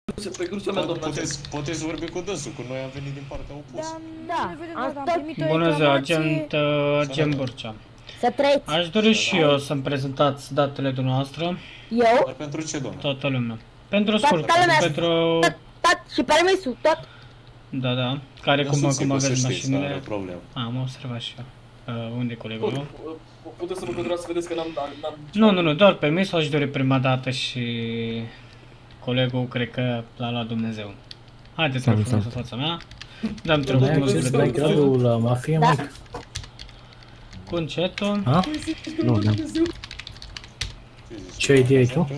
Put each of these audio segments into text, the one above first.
pe crucea mea, doamna. Puteți vorbi cu dânsul, că noi am venit din partea opusă. Da, bună ziua, agent Burcea. Să trăiți. Aș dori și eu să-mi prezentați datele dumneavoastră. Eu? Dar pentru ce, domnule? Toată lumea. Pentru scurt, pentru... Tot și permisul, tot. Da, care cum aveți mașinile. Am observat și eu. Unde e colegul meu? Puteți să vă controlați să vedeți că n-am... Nu, doar permisul aș dori prima dată și... Colegul cred că l-a luat Dumnezeu. Haideți să frumos în fața mea. Dăm trebuie dai gradul la mafie, mă? Cu încetul. Nu. Ce idee ai tu?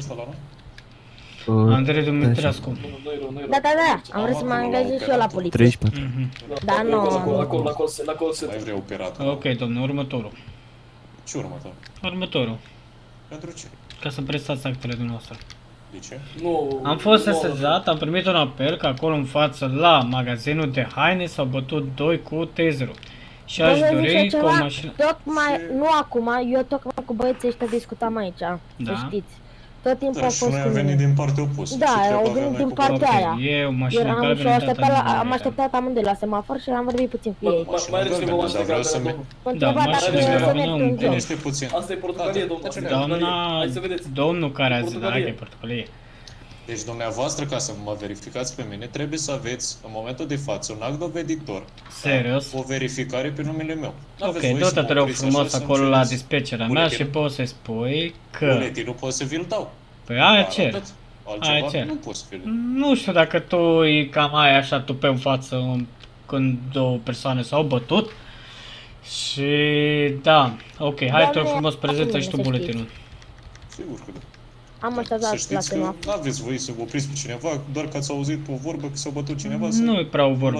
Andrei Dumitrescu. Da, am vrut să mă angajez și eu la poliție. 34. Da, nu. La call center. Mai vrei operator? Ok, domnule, următorul. Ce următor? Următorul. Pentru ce? Ca să prestați actele dumneavoastră. De ce? Am fost sesizat, am primit un apel că acolo în față la magazinul de haine s-au bătut doi cu taserul. Și aș dori cu o mașină... Tocmai, nu acum, eu tocmai cu băieții ăștia discutam aici, să știți. Tot timpul au fost cu mine. Da, și noi am venit din partea opusă. Da, au venit din partea aia. E o mașină galbenă. Am așteptat amândoi la semafor și am vorbit puțin cu ei. Mașină galbenă, dar vreau să merg. Da, mașină galbenă, un domn. Este puțin. Asta e portocalie, domnule. Domnul care a zis, da, e portocalie. Deci dumneavoastră, ca să mă verificați pe mine, trebuie să aveți, în momentul de față, un act doveditor. Serios? O verificare pe numele meu. Ok, du-te, te rog frumos acolo la dispecerea mea și poți să-i spui că... Buletinul poți să vi-l dau. Păi aia cer. Altceva nu poți să vi-l dau. Nu știu dacă tu e cam aia așa tupe în față când două persoane s-au bătut. Și da, ok, hai te rog frumos, prezentă și tu buletinul. Sigur că da. Am așteptat la semafor. Nu aveți voie să opriți pe cineva, doar că ați auzit o vorbă că s-a bătut cineva. Nu e prea o vorbă.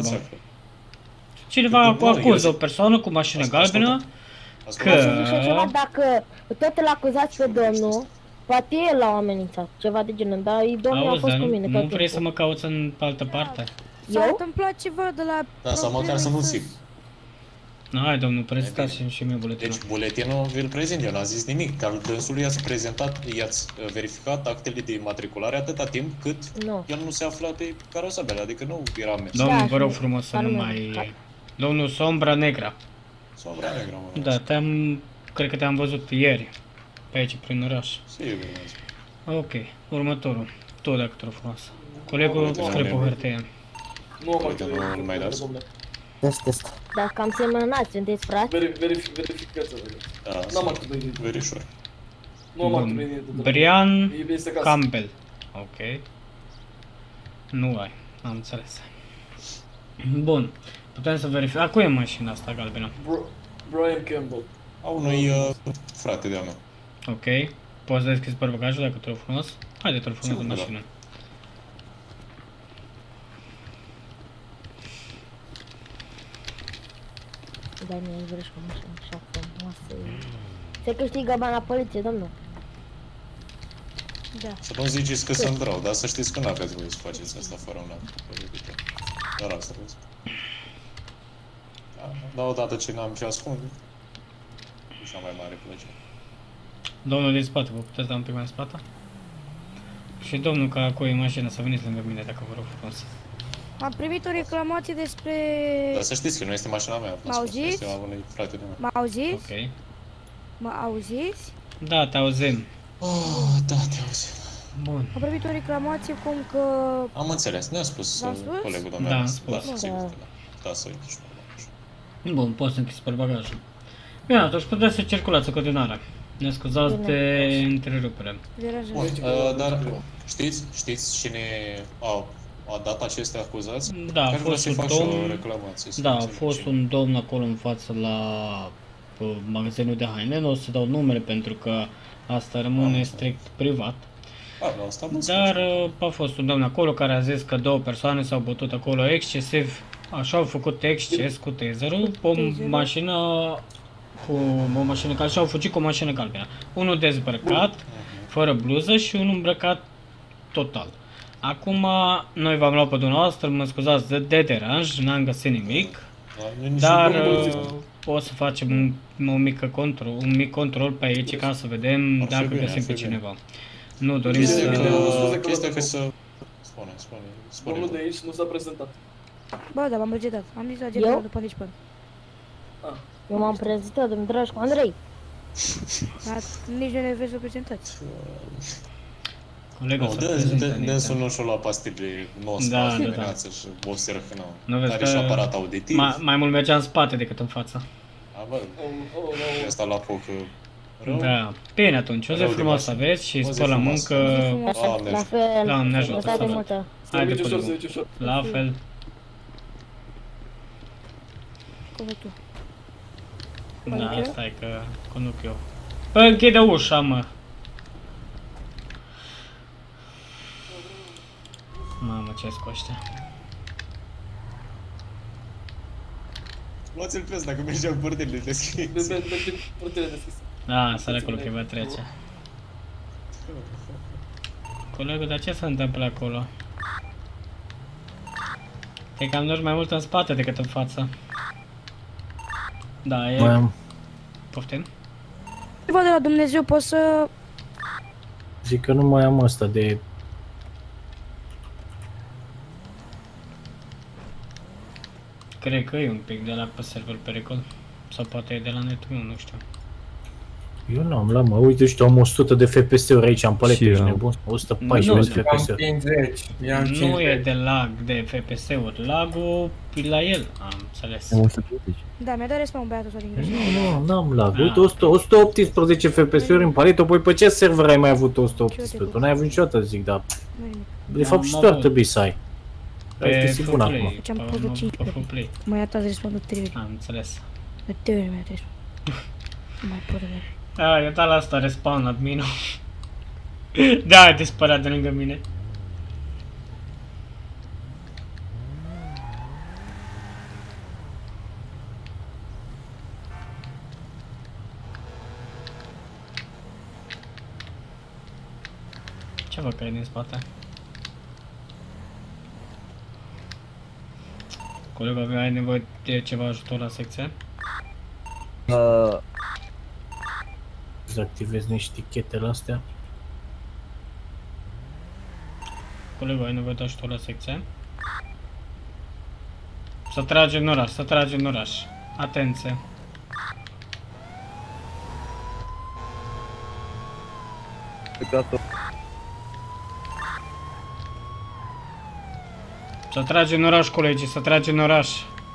Cineva acuză o persoană cu mașină galbenă că... Dacă tot îl acuzați pe domnul, poate el l-a amenințat, ceva de genul, dar domnul a fost cu mine. Nu vrei să mă cauți în altă parte? S-a întâmplat ceva de la... Da, sau măcar să nu țin. Hai, domnul, prezentați și mie buletinul. Deci buletinul vi-l prezint, eu n-am zis nimic, dar dânsul i-ați prezentat, i-ați verificat actele de imatriculare atâta timp cât el nu se afla pe carosabele, adică nu era mers. Domnul, vă rog frumos să nu mai... Domnul Sombra Negra. Sombra Negra, mă. Da, cred că te-am văzut ieri, pe aici, prin oraș. Sigur, ok, următorul. Tu, dacă te rog frumos. Colegul scrie pe hârtie. Nu mai dați? Test. Dar cam semănați, sunteți frați? Verificați-o. N-am actul de identitate. Verișor. Nu am actul de identitate. Brian Campbell. Ok. Nu ai, am înțeles. Bun, putem să verificăm. A cui e mașina asta galbenă? Brian Campbell. A unui frate de-a meu. Ok. Poți să deschizi portbagajul dacă te rog frumos? Haide, te rog frumos în mașină. Dar mi-ai vrut și cu mașină așa frumoasă. Se câștigă bani la poliție, domnul. Da. Să nu ziceți că sunt rău, dar să știți că n-aveți voie să faceți asta fără un act. Dar asta vezi. Dar odată ce n-am ce ascunde, e cea mai mare plăcere. Domnul din spate, vă puteți da un pic mai în spate? Și domnul ca cu e mașină, să veniți lângă mine dacă vă rog frumos. Am primit o reclamație despre... Dar să știți că nu este mașina mea. M-auziți? Este a unui frate de meu. M-auziți? Ok. Mă auziți? Da, te auzim. Da, te auzim. Bun. Am primit o reclamație cum că... Am înțeles, ne-a spus colegul meu. Da, am spus. Da, sigur că da. Da, să uite și noi. Bun, poți să închizi portbagajul. Bine, atunci puteți să circulați în continuare. Ne scuzați de întrerupere. Bun, dar știți cine a dat aceste acuzați? Da, a fost un domn. Da, a fost un domn acolo în față la magazinul de haine. Nu o să dau numele pentru că asta rămâne strict privat. Dar a fost un domn acolo care a zis că două persoane s-au bătut acolo excesiv. Așa au făcut exces cu taserul, o mașină care și-au fugit cu o mașină galbenă. Unul dezbrăcat, fără bluză și unul îmbrăcat total. Acum, noi v-am luat pe dumneavoastră, mă scuzați de deranj, n-am găsit nimic, dar o să facem un mic control pe aici ca să vedem dacă găsim pe cineva. Nu dorim să... Spune. Domnul de aici nu s-a prezentat. Bă, da, m-am prezentat. Am zis la general după nici până. Eu m-am prezentat, îmi dragi cu Andrei. Dar nici nu ne vezi să prezentați. Colegul s-a prezentat. Dânsul nu și-o lua pastile 19 dimineață și o seră nu vezi are și aparat auditiv. Mai mult mergea în spate decât în față. A, bă, ăsta la foc rău. Da, bine atunci, o zi frumos să aveți și spor la muncă. La fel, Da, ne ajută, sănătate să multă. Haide, colegul. La fel. Cum e tu? Da, stai că conduc eu. Bă, închide ușa, mă. Mamă, ce-s cu ăștia. Luați-l preț dacă mergeam portile deschise. Portile deschise. Da, săracul că va trece. Colegul, dar ce se întâmplă acolo? E că am mers mai mult în spate decât în față. Da, e... Poftim? Ceva de la Dumnezeu pot să... Zic că nu mai am asta de... Cred că e un pic de la pe server pericol. Sau poate e de la netul meu, nu știu. Eu n-am la mă, uite și am 100 de FPS-uri aici, am palete, ești nebun? 114 de FPS-uri. Nu e de lag de FPS-uri, lagul e la el, am înțeles. Da, mi-a dat respawn băiatul ăsta din greșeală. Nu, n-am lag, uite 118 FPS-uri în palete, apoi pe ce server ai mai avut 118? Tu n-ai avut niciodată, zic, dar... De fapt și tu ar trebui să ai. Ai fi bun acum. Făceam post de 5 mă ia tați respawn de 3 ori. Am înțeles. De 3 ori mi-a respawn. Nu mai pot de... A, eu dat la asta respawn admin-ul. Da, a dispărat de lângă mine. Ce văd că e din spate? Colegul, ai nevoie de ceva ajutor la secție? Să activez niște tichetele astea. Colegul, ai nevoie de ajutor la secție? Să trage în oraș, să trage în oraș. Atenție! Să trage în oraș, colegii, să trage în oraș.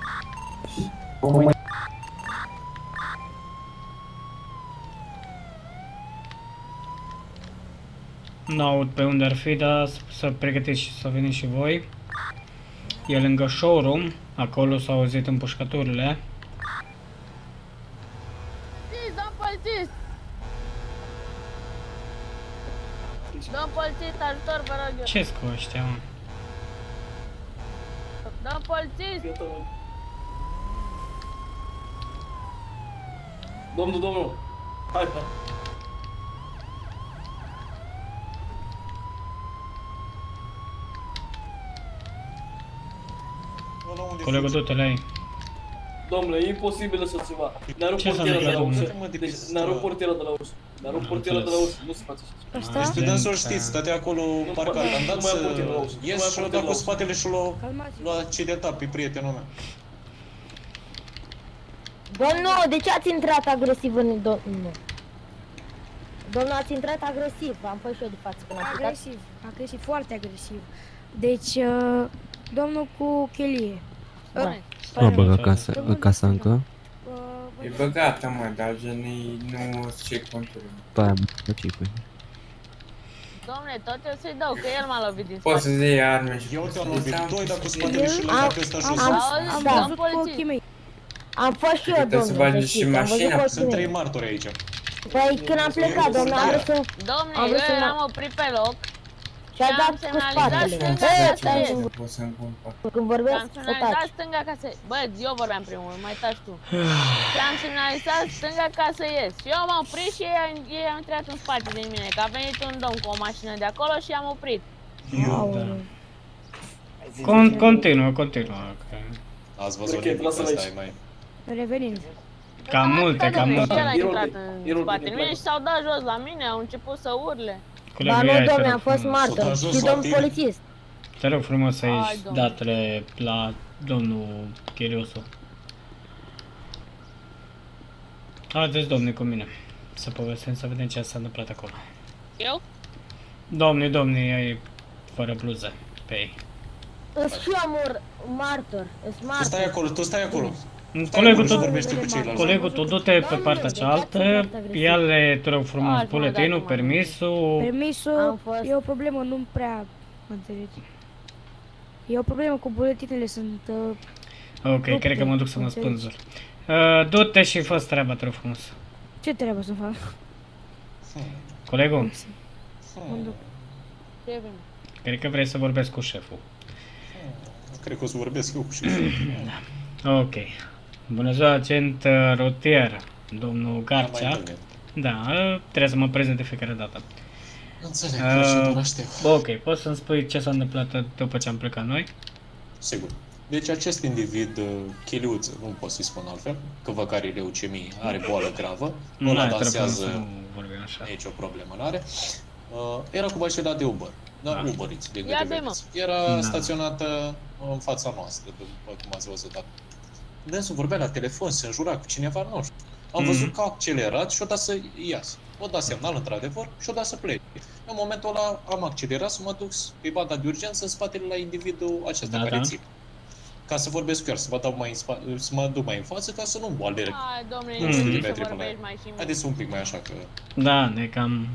Nu aud pe unde ar fi, dar să pregătiți și să veniți și voi. E lângă showroom, acolo s-au auzit împușcăturile. Domn polițist! Domn polițist, ajutor, vă rog eu! Ce-s cu ăștia, mă? Domn polițist! Domnul! Hai! Colegul, du-te la ei. Domnule, e imposibil așa ceva. Ne-a rupt portiera de la ușă. Deci ne-a rupt portiera de la ușă. Ne-a rupt portiera de la ușă, nu se face așa ceva. Deci dânsul știți, stătea acolo parcat. Am dat să ies și l-a dat cu spatele și l-a accidentat pe prietenul meu. Domnul, de ce ați intrat agresiv în... Domnul, ați intrat agresiv, am fost și eu de față când am plecat. Agresiv, foarte agresiv. Deci, domnul cu chelie. O băga casa încă? E băgată, mă, dar genii nu ce contură. Pe aia, bă, ce-i cu Dom'le, tot eu să-i dau, că el m-a lovit din spate. Poți să-ți iei arme și... Eu ți-am lovit, doi dacă cu spatele și l-ai dat ăsta jos. Auzi, domn polițist! Am fost și eu, domnule, să știți, am văzut cu ochii Sunt 3 mei. martori aici. Păi, când am plecat, domnule, am vrut să... Dom'le, eu eram oprit pe loc. Și-a dat cu spatele. Când vorbesc, am să semnalizat taci. stânga ca să... Bă, eu vorbeam primul, mai taci tu. Și am semnalizat stânga ca să ies. Și eu m-am oprit și ei au intrat în spate de mine, că a venit un domn cu o mașină de acolo și i-am oprit. Continuă. Ați văzut nimic ăsta, ai mai... Revenind. Cam multe. El a intrat în spatele mine și s-au dat jos la mine, au început să urle. Ba nu, domnule, am fost martor și domn polițist. Te rog frumos să ieși datele la domnul Chiriosu. Haideți, domne, cu mine. Să povestim, să vedem ce s-a întâmplat acolo. Eu? Domne, e fără bluză pe ei. Îți și eu martor, îți martor. Tu stai acolo. Colegul, tu du-te pe partea cealaltă, ia-le, te rog frumos, buletinul, permisul... Permisul, e o problemă, nu prea mă înțelegi. E o problemă cu buletinele, sunt... Ok, cred că mă duc să mă spânzur. Du-te și fă-ți treaba, te rog frumos. Ce treabă să fac? Colegul? Mă duc. Cred că vrei să vorbesc cu șeful. Cred că o să vorbesc eu cu șeful. Ok. Bună ziua, agent rotier, domnul Garcea. Da, trebuie să mă prezint de fiecare dată. Înțeleg, procedura știu. Ok, poți să-mi spui ce s-a întâmplat după ce am plecat noi? Sigur. Deci acest individ, cheliuț, nu pot să-i spun altfel, că vă care leucemie, are boală gravă, ăla dansează, aici o problemă n-are. Era cu mașina de Uber, da? Uber Eats, din câte vedeți. Era staționată în fața noastră, după cum ați văzut. Dânsul vorbea la telefon, se înjura cu cineva, nu știu. Am văzut că a accelerat și o dat să iasă. O dat semnal într-adevăr și o dat să plece. În momentul ăla am accelerat să mă duc pe banda de urgență în spatele la individul acesta care ține. Ca să vorbesc cu el, să mă duc mai în față ca să nu alerg. Hai, domnule, nu știu să vorbești mai și haideți un pic mai așa că... Da, ne cam...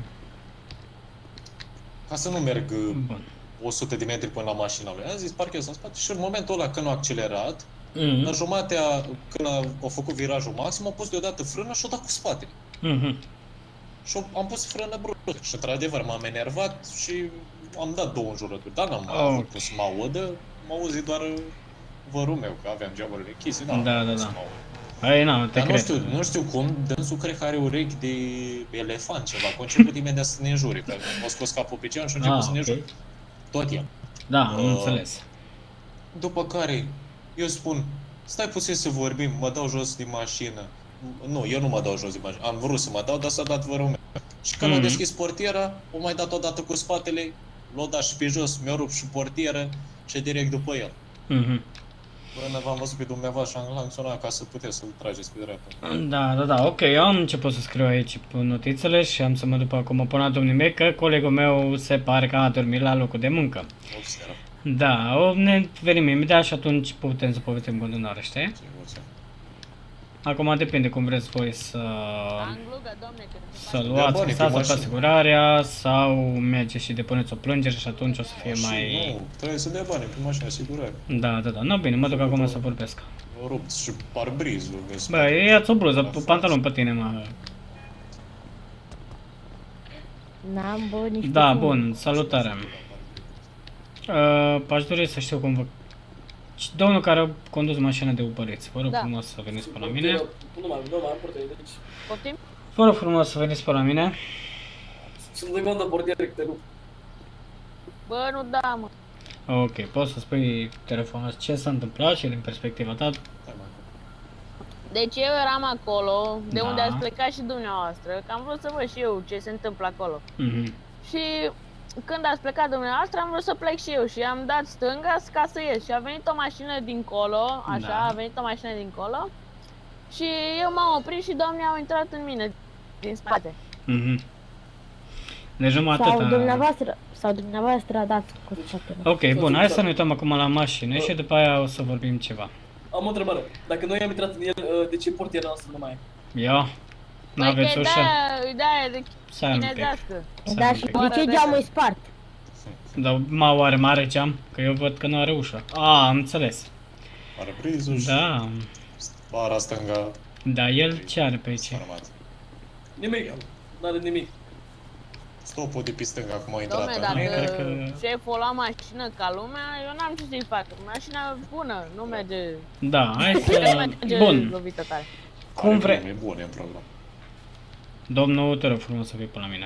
Ca să nu merg 100 de metri până la mașina lui. Am zis, parchez în spate și în momentul ăla când a accelerat, la jumatea, când a făcut virajul maxim, a pus deodată frână și o dat cu spate. Și am pus frână bruscă și într-adevăr m-am enervat și am dat 2 înjurături. Dar n-am avut să mă audă, m-a auzit doar vărul meu, că aveam geamurile închise, da. Păi, te cred. Nu știu cum, dânsul cred că are urechi de elefant ceva, că a început imediat să ne înjure, că a scos capul pe geam și a început să ne înjure. Tot el. Da, am înțeles. După care eu spun, stai puțin să vorbim, mă dau jos din mașină. Nu, eu nu mă dau jos din mașină, am vrut să mă dau, dar s-a dat vărul meu. Și când a deschis portiera, o mai dat odată cu spatele, l-a dat și pe jos, mi-a rupt și portieră și direct după el. Până v-am văzut pe dumneavoastră și am sunat ca să puteți să-l trageți pe dreapta. Da, ok, eu am început să scriu aici notițele și am să mă duc acum până la domnul meu că colegul meu se pare că a dormit la locul de muncă. Da, ne venim imediat și atunci putem să povestim în continuare, știi? Acum depinde cum vreți voi să luați chisața pe asigurarea sau mergeți și depuneți o plângere și atunci o să fie mai... Nu, trebuie să dea bani pe mașina asigurare. Da, no, bine, mă duc acum să vorbesc. O rupt și parbrizul, vezi? Bă, ia-ți o bluză, pantalon pe tine, mă. N-am bă, nici da, bun, salutare. Aș dori să știu cum vă... Domnul care a condus mașina de Uber Eats, vă rog frumos să veniți pe la mine. Vă rog frumos să veniți pe la mine. Sunt de portier, te rog. Bă, nu da, mă. Ok, poți să spui telefonul ce s-a întâmplat și din perspectiva ta? Deci eu eram acolo, de unde ați plecat și dumneavoastră, că am vrut să văd și eu ce se întâmplă acolo. Și când ați plecat dumneavoastră, am vrut să plec și eu și am dat stânga ca să ies. Și a venit o mașină dincolo, așa, a venit o mașină dincolo. Și eu m-am oprit și doamnii au intrat în mine, din spate. Deci numai atâta... Sau dumneavoastră a dat cu spatele. Ok, bun, hai să ne uităm acum la mașină și după aia o să vorbim ceva. Am o întrebare. Dacă noi am intrat în el, de ce portiera noastră nu mai e? Eu? N-aveți ușă? Da, de chinezească. Da, și de ce geamul e spart? Dar oare mare geam? Că eu văd că nu are ușă. Am înțeles. Are prizul și... Da. Bara stânga... Da, el ce are pe aici? Nimic, n-are nimic. Stopul de pe stânga acum a intrat. Dom'le, dacă șeful la mașină ca lumea, eu n-am ce să-i fac. Mașina bună, nu merge... Da, hai să... Bun. Cum vrei? E bun, e în program. Domnul, te rog frumos să fii până la mine.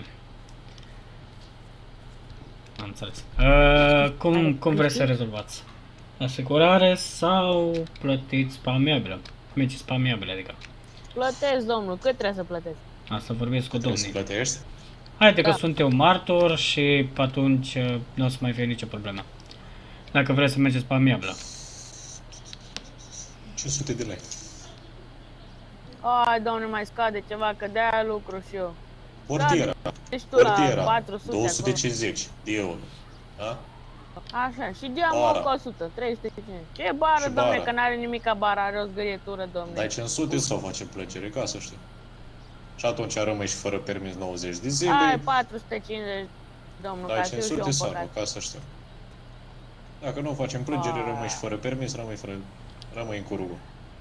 Am înțeles. Cum vreți să rezolvați? Asigurare sau plătiți pe amiabilă? Mergeți pe amiabilă, adică. Plătesc, domnul, cât trebuie să plătesc? Asta vorbesc cu domnii. Trebuie să plătești? Haide că sunt eu martor și atunci nu o să mai fie nicio problemă. Dacă vreți să mergeți pe amiabilă. 500 de lei. Ai, doamne, mai scade ceva, că de-aia lucru și eu. Portiera. Deci tu la 400 250 de euro. Da? Așa, și geamul cu 100, 350. Ce bară, domne, că n-are nimic ca bara, are o zgârietură, domne. Dai 500 sau facem plăcere, ca să știu. Și atunci rămâi și fără permis 90 de zile. Ai 450, domnul, dai 500 sau ca să știu. Dacă nu facem plângere, rămâi și fără permis, rămâi în curugul.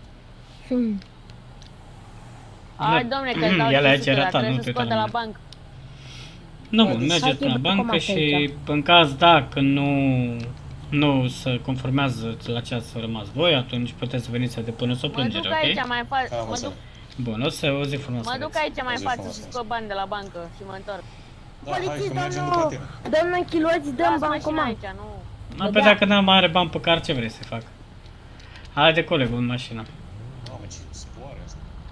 Ai, domne, că-ți dau 500, dar trebuie să scot de la bancă. Nu, mergeți la bancă și în caz dacă nu se conformează la ce ați rămas voi, atunci puteți să veniți să depuneți o plângere, ok? Mă duc aici mai față. Bun, o zi frumoasă. Mă duc aici mai față și scot bani de la bancă și mă întorc. Polițist, domnul Chiloți, dăm bancomat. Nu, pe dacă n-am mai are bani pe car, ce vrei să fac? Haide colegul în mașină. Mamă, ce sploare asta.